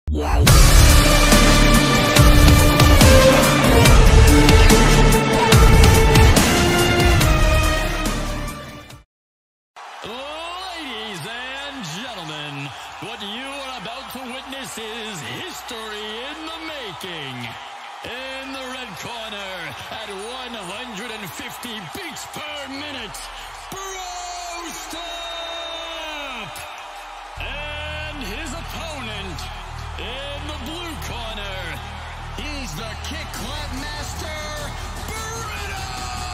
Ladies and gentlemen, what you are about to witness is history in the making. In the red corner, at 150 beats per minute, Bro Stop! And his opponent, in the blue corner, he's the kick clap master, Brittum!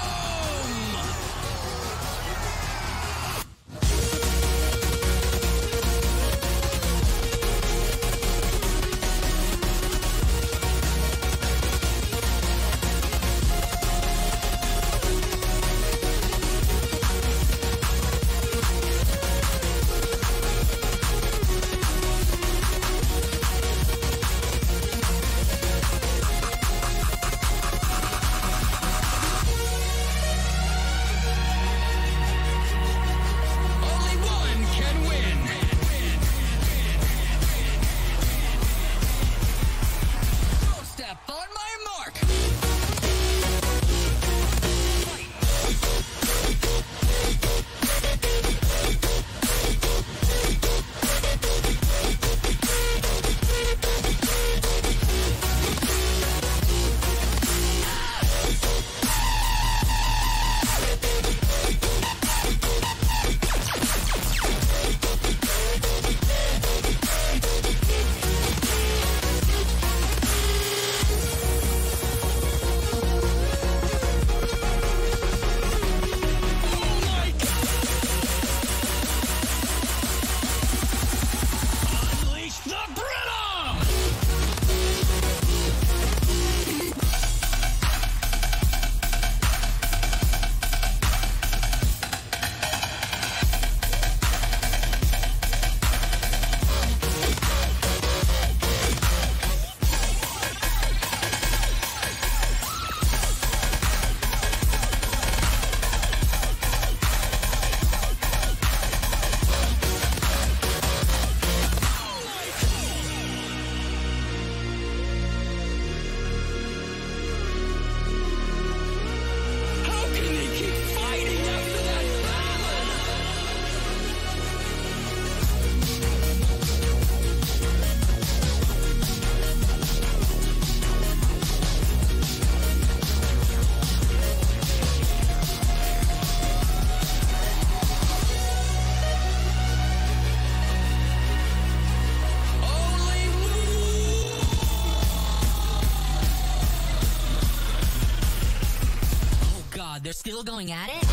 They're still going at it?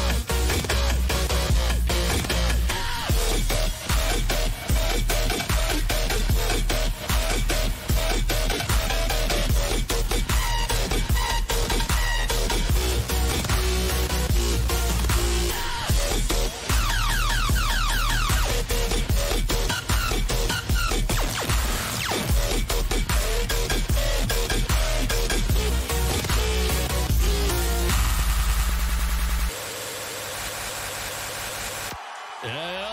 Yeah,